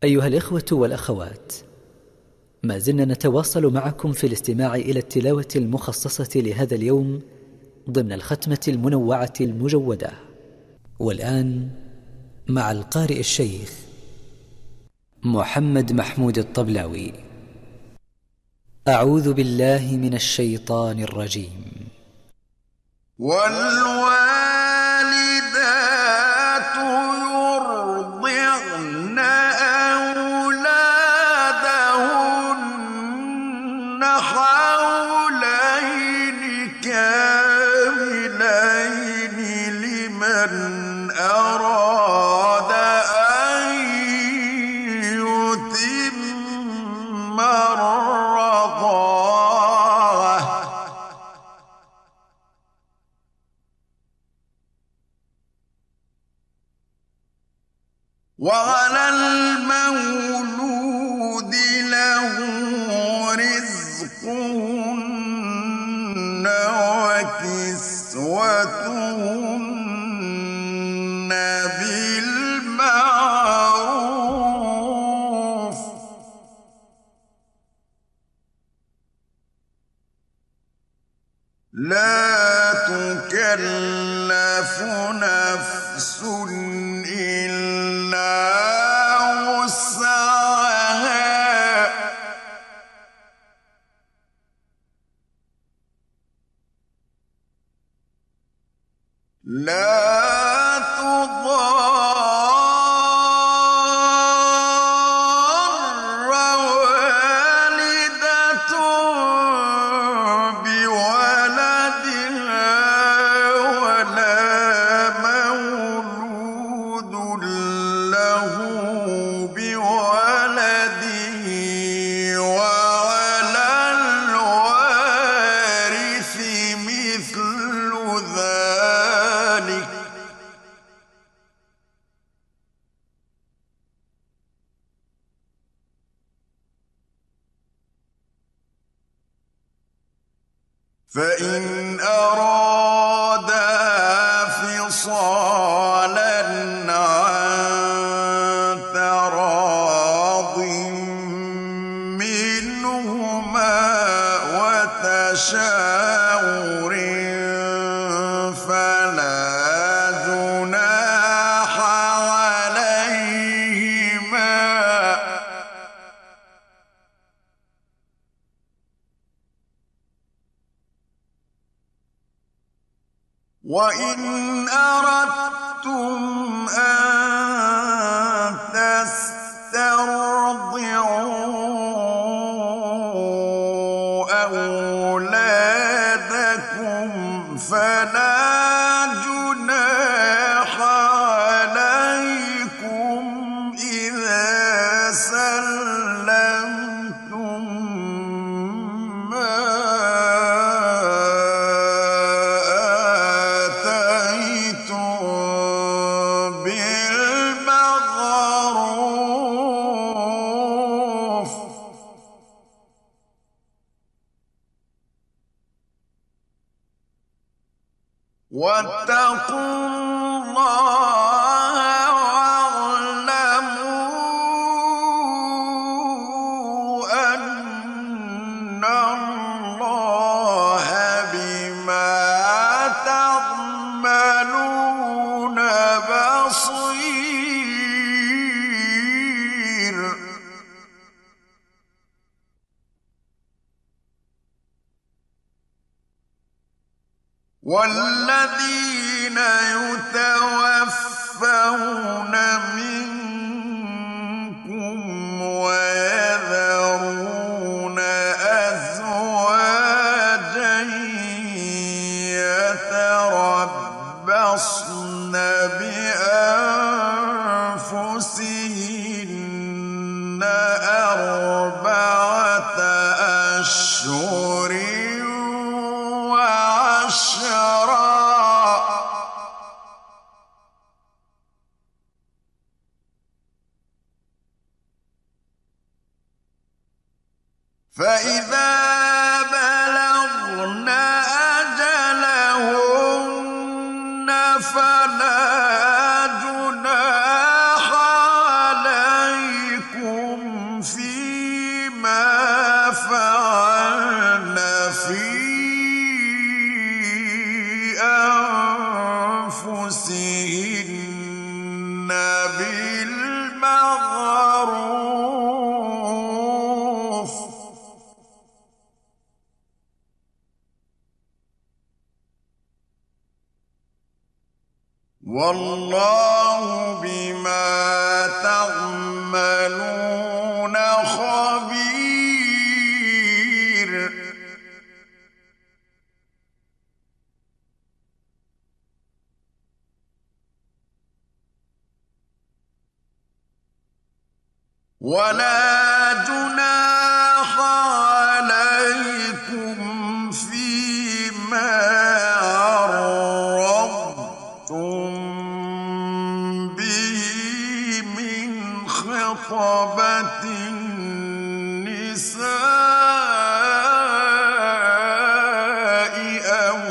أيها الإخوة والأخوات، ما زلنا نتواصل معكم في الاستماع إلى التلاوة المخصصة لهذا اليوم ضمن الختمة المنوعة المجودة. والآن مع القارئ الشيخ محمد محمود الطبلاوي. أعوذ بالله من الشيطان الرجيم. والوالدات يرضعن أولادهن حولين كاملين لمن أراد أن يتم الرضاعة. وعلى المولود له رزقهن وكسوتهن بالمعروف. لا تكلف نفس إلا وسعها. لا تضار والدة بولدها ولا مولود له بولده، وعلى الوارث مثل ذلك. فإن أرادا فصالا عن تراض منهما وتشاور فلا جناح عليهما. وإن أردتم أن تسترضعوا أولادكم فلا جناح عليكم إذا سلمتم ما بالمعروف. واتقوا الله واعلموا أن الله بما تعملون بصير. والذين يتوفون منكم ويذرون أزواجا يتربصن بأنفسهن أربعة أشهر وعشرا. فإذا بلغن أجلهن فلا جناح عليكم بالمعروف والله بما تعملون خبير ولا جناح عليكم فيما عرضتم به من خطبة النساء أو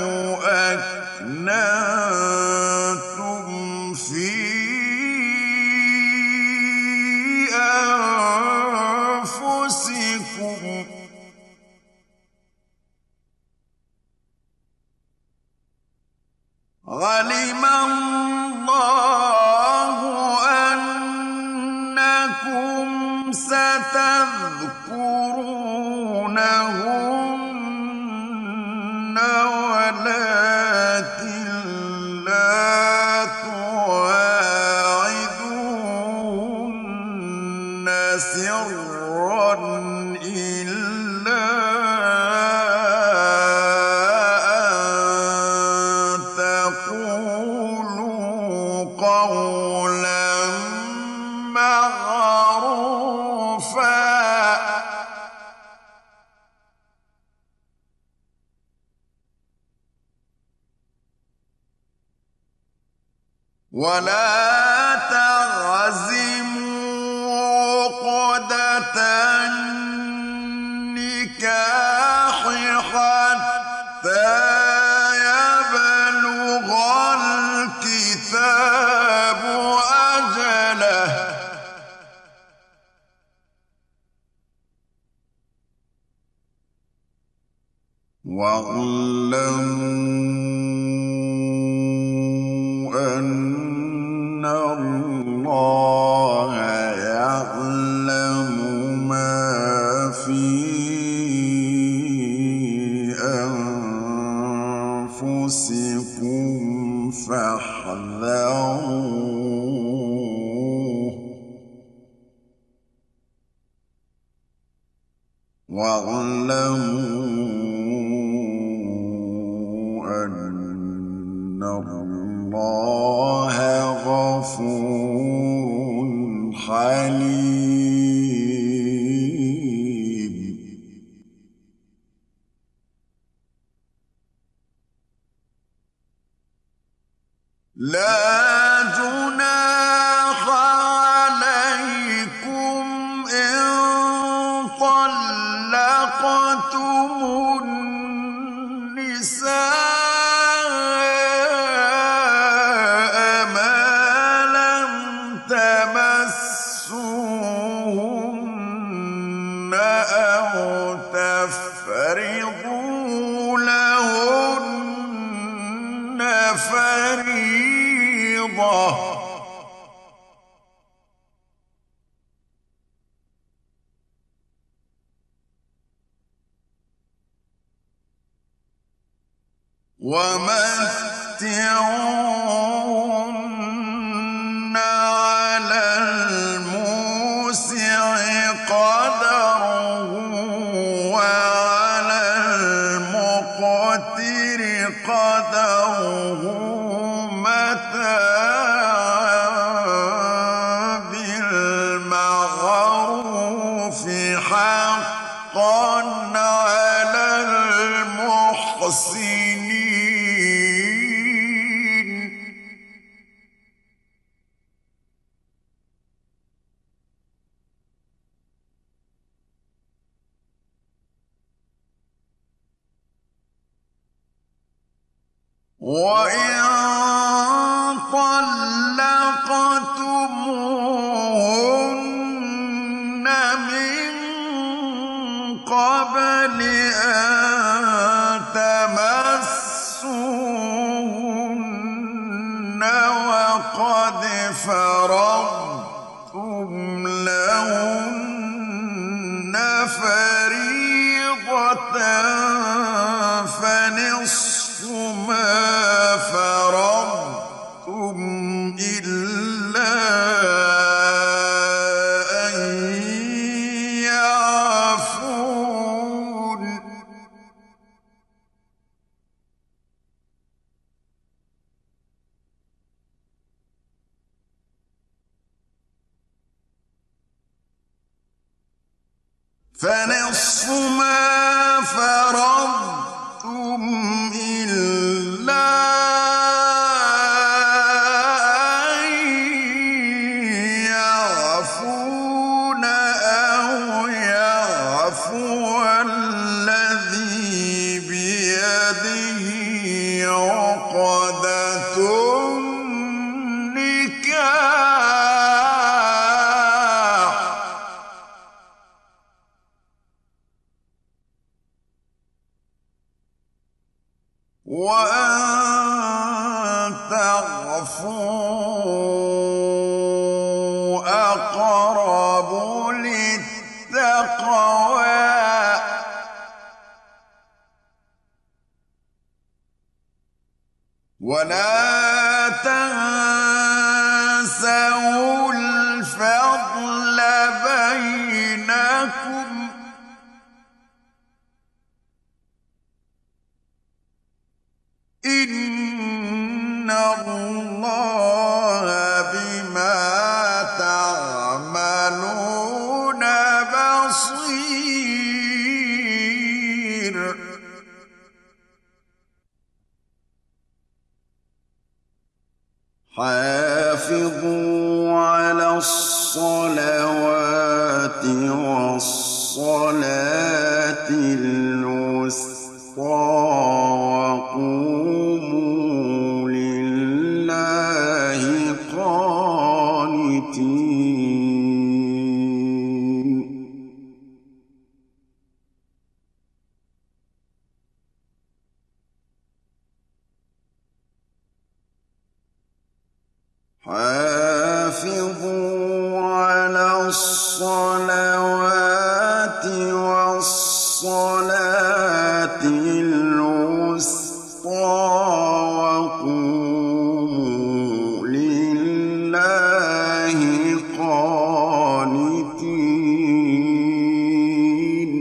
أكننتم في أنفسكم علم الله أنكم ستذكرونهن ولكن لا تواعدوهن سرا إلا أن تقولوا قولا معروفا ولا تعزموا عقدة النكاح حتى يبلغ الكتاب أجله واعلموا أن الله يعلم ما في أنفسكم فاحذروه واعلموا أن الله غفور حليم لا جناح عليكم إن طلقتم النساء ما لم تمسوهن أو تفرضوا لهن فريضة ومتعوهن على الموسع قدره وعلى المقتر قدره متاعا بالمعروف حقا على المحسنين وإن طلقتموهن من قبل أن تمسوهن وقد فرضتم لهن فريضة فنصف ما فرضتم إلا أن يعفون فنصف ما فرضتم إلا أن يعفون أو يعفو الذي بيده عقدة النكاح وأن تعفوا أقرب للتقوى ولا تنسوا الفضل بينكم إن الله بما تعملون بصير حافظوا على الصلوات والصلاة الوسطى وقوموا لله قانتين حافظوا على الصلوات والصلاة الوسطى وقوموا لله قانتين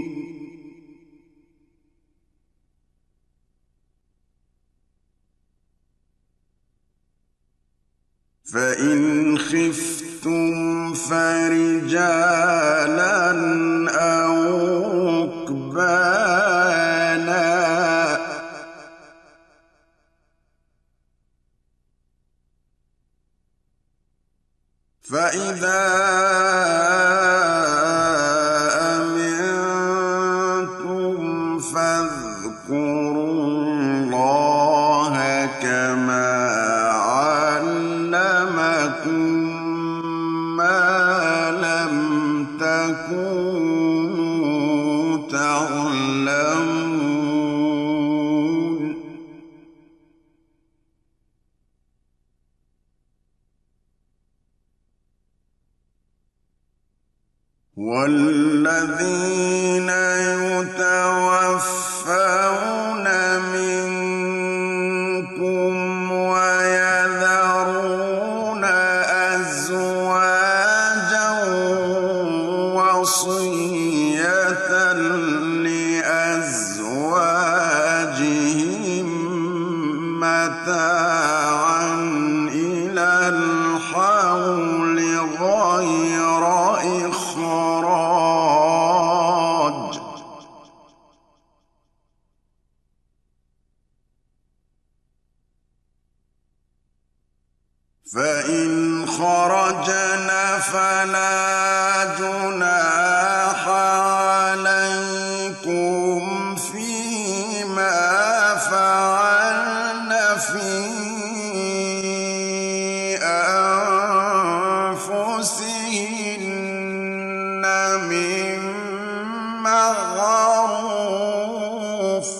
فإن خفتم فرجالا أو ركبانا فإذا أمنتم فاذكروا الله كما علمكم ما لم تكونوا تعلمون والذين يتوفون منكم ويذرون أزواجا وصية لأزواجهم متاعا إلى الحول غير إخراج فإن خرجن فلا جناح عليكم فيما فعلن في أنفسهن من معروف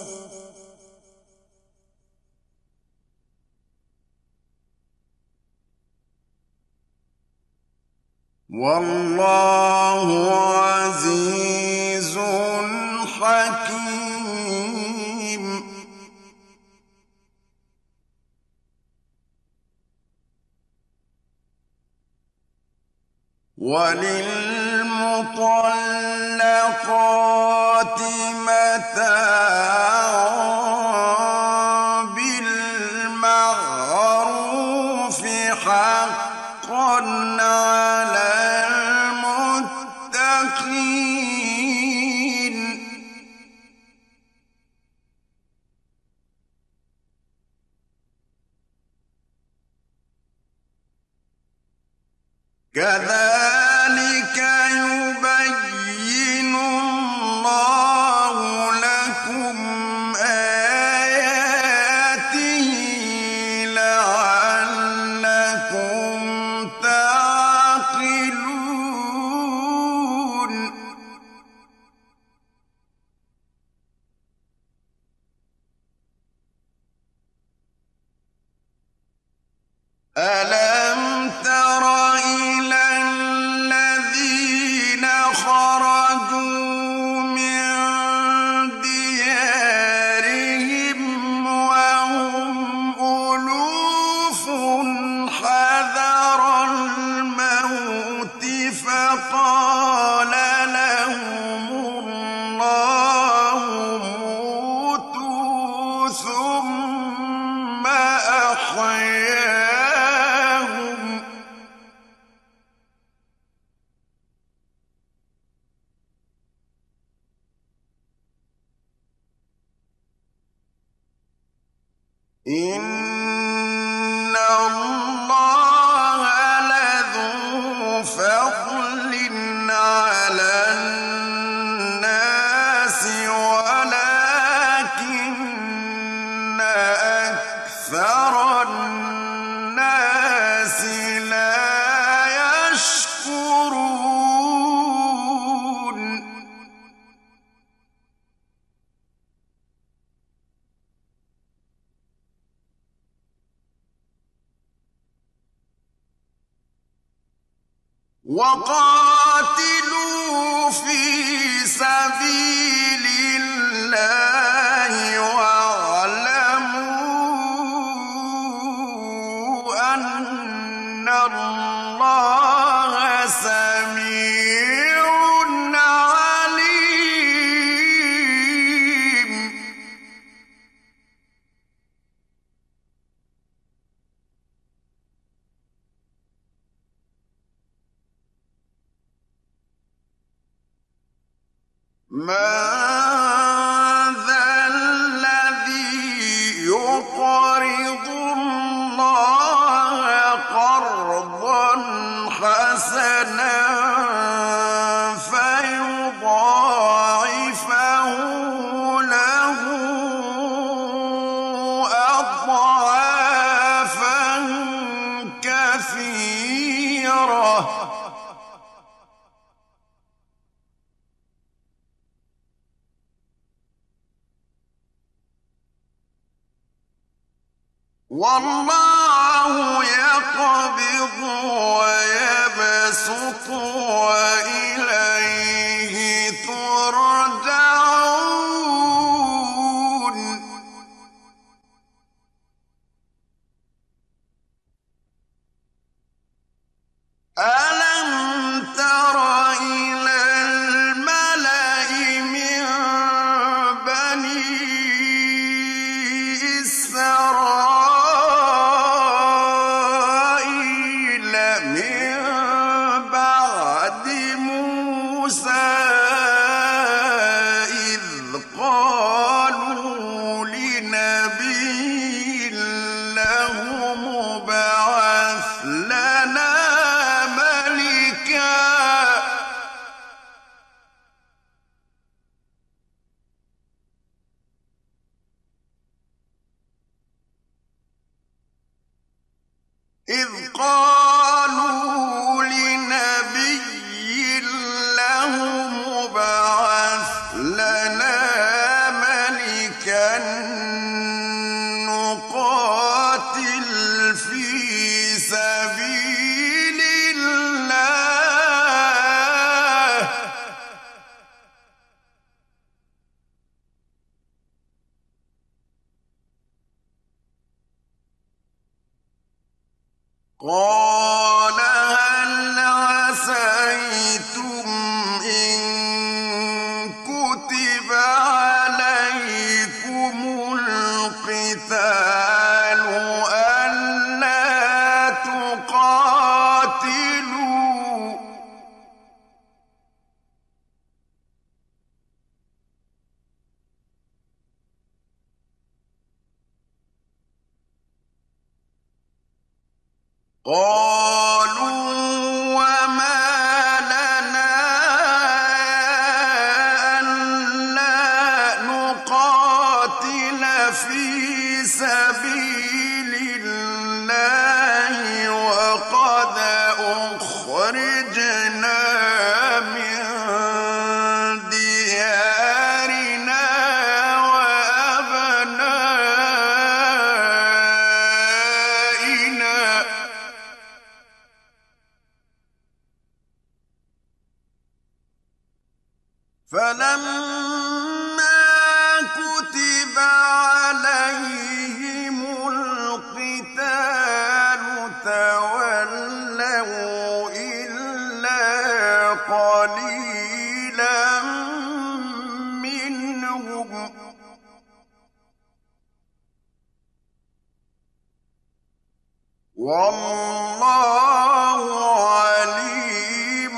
والله عزيز حكيم. وللمطلقات متاع بالمعروف حقا على المتقين. كذلك يبين الله لكم آياته لعلكم تعقلون. ألم تر إلى الذين خرجوا من ديارهم وهم ألوف حذر الموت فقال لهم الله موتوا ثم أحياهم. إن الله لذو فضل على الناس ولكن أكثر الناس لا يشكرون. وقاتلوا في سبيل الله واعلموا أن الله سميع عليم. من ذا الذي يقرض الله قرضا حسنا فيضاعفه له أضعافا كثيرة. والله يقبض ويبسط وإليه ترجعون. ألم تر إلى الملأ من بني إسرائيل من بعد موسى إذ قالوا لنبي له ابعث لنا ملكا نقاتل في سبيل الله قال هل عسيتم إن كتب عليكم القتال ألا تقاتلوا قالوا وما لنا ألا نقاتل في سبيل الله وقد أخرجنا من ديارنا وأبنائنا فلما كتب عليهم القتال تولوا إلا قليلا منهم والله عليم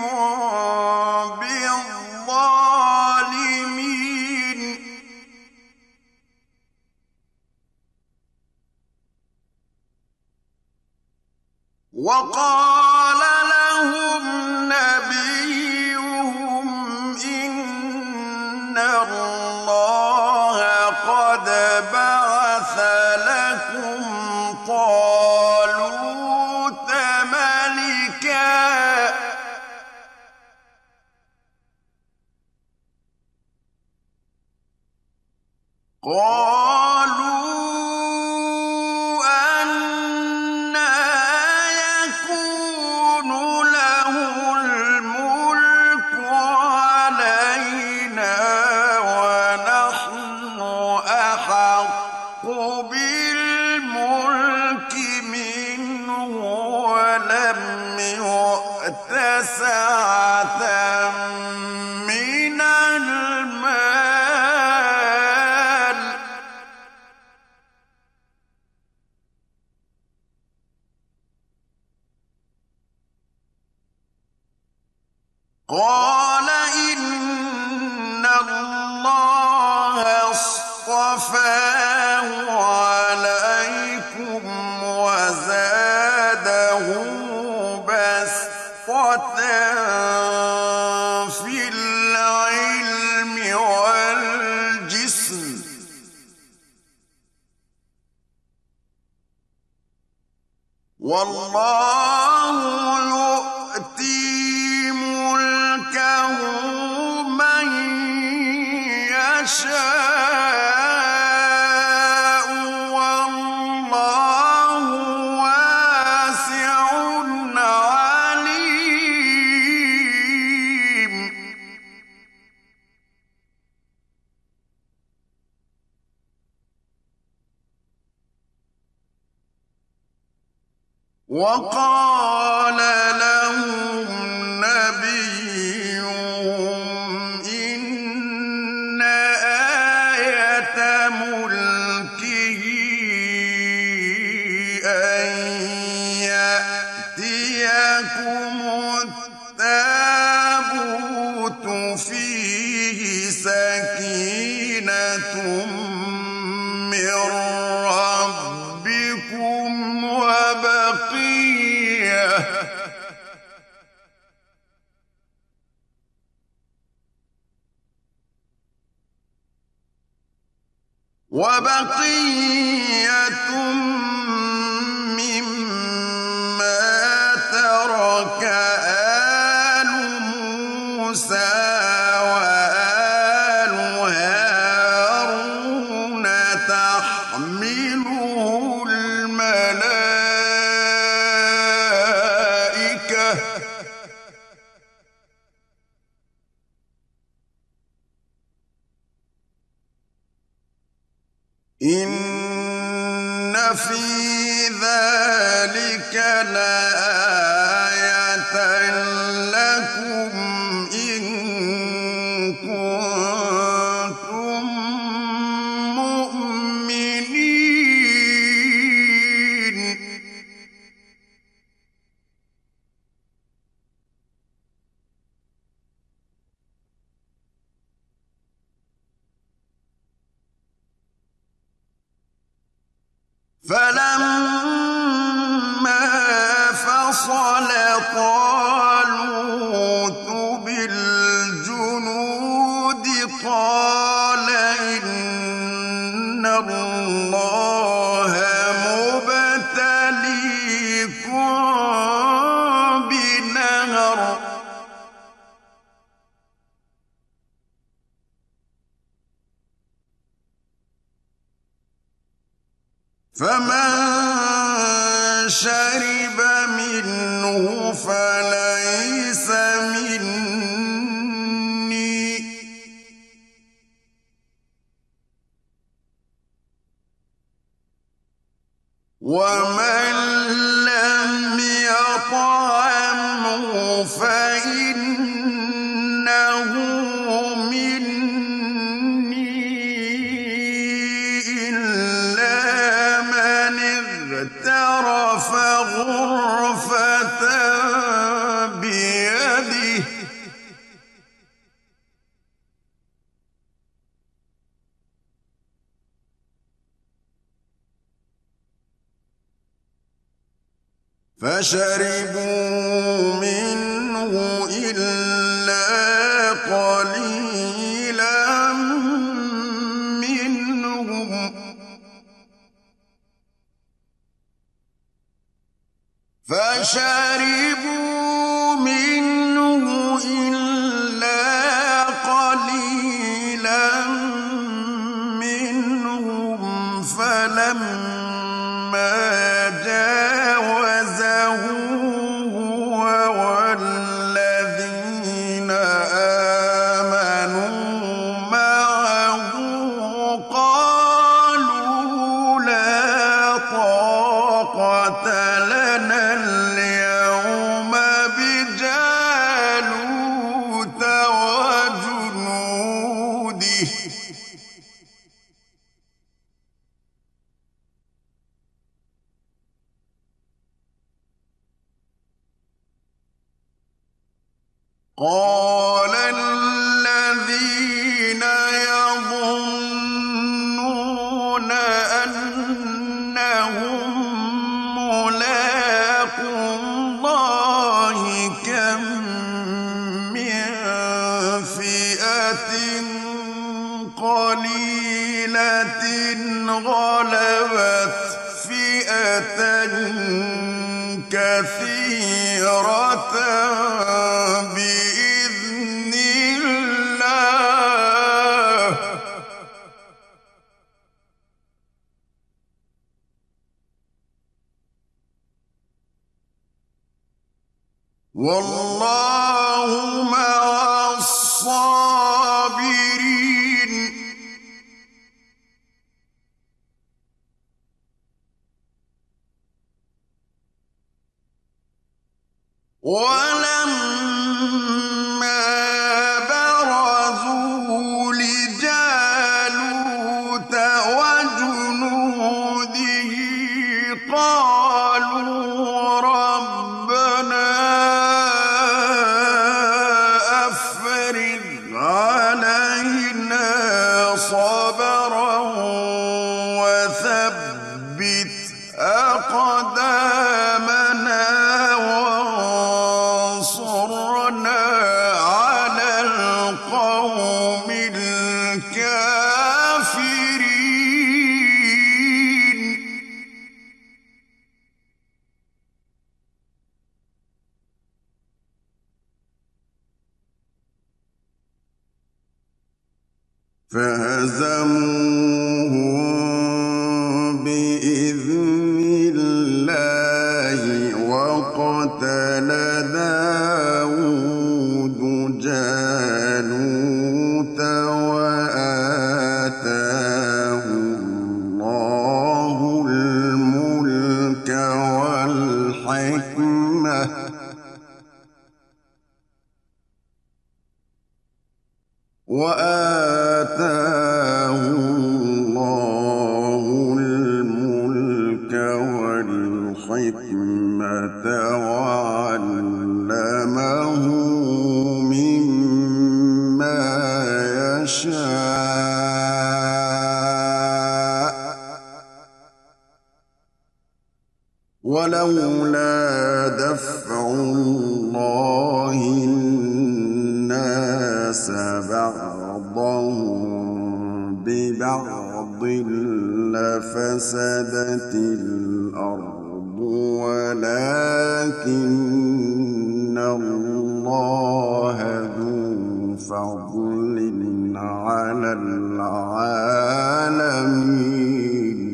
بالظالمين وقال لهم نبيهم إن الله قد بعث لكم طالوت ملكا قالوا أنى يكون له الملك علينا ونحن أحق بالملك منه ولم يؤت سعة من المال قال إن الله اصطفاه عليكم وزاده بسطة في العلم والجسم والله يؤتي ملكه من يشاء والله واسع عليم وقال لهم نبيهم إن آية ملكه أن يأتيكم التابوت فيه سكينة من ربكم وبقية مما ترك آل موسى وآل هارون تحمله الملائكة إن في ذلك ذلك لآية لكم إن كنتم مؤمنين فلما فصل طالوت بالجنود قال إن الله مبتليكم بنهر فمن شرب منه فليس مني ومن لم يطعمه فإنه مني إلا من اغترف غرفة بيده فشربوا منه إلا قليلا منهم فشربوا منه إلا قليلا منهم فلما جاوزه هو والذين آمنوا معه قالوا لا طاقة لنا اليوم بجالوت وجنوده قال الذين يظنون أنهم ملاقو الله كم من فئة قليلة غلبت فئة كثيرة بإذن الله والله مع الصابرين ولما برزوا لجالوت وجنوده قالوا ربنا أفرغ علينا صبرا وثبت أقدامنا وانصرنا على القوم الكافرين فهزموهم بإذن الله وقتل داود جالوت وآتاه الله الملك والحكمة وآتاه الله الملك والحكمة وعلمه مما يشاء ولولا دفع الله الناس بعضهم ببعض لفسدت الأرض ولكن الله ذو فضل على العالمين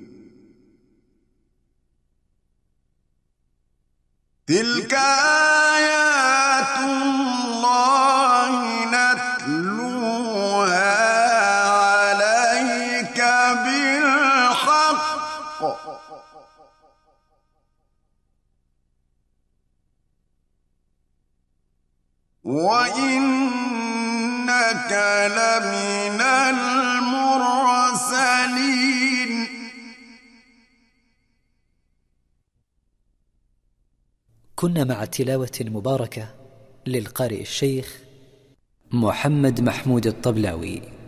تلك آيات الله نتلوها عليك بالحق وإنك لمن المرسلين. كنا مع تلاوة مباركة للقارئ الشيخ محمد محمود الطبلاوي.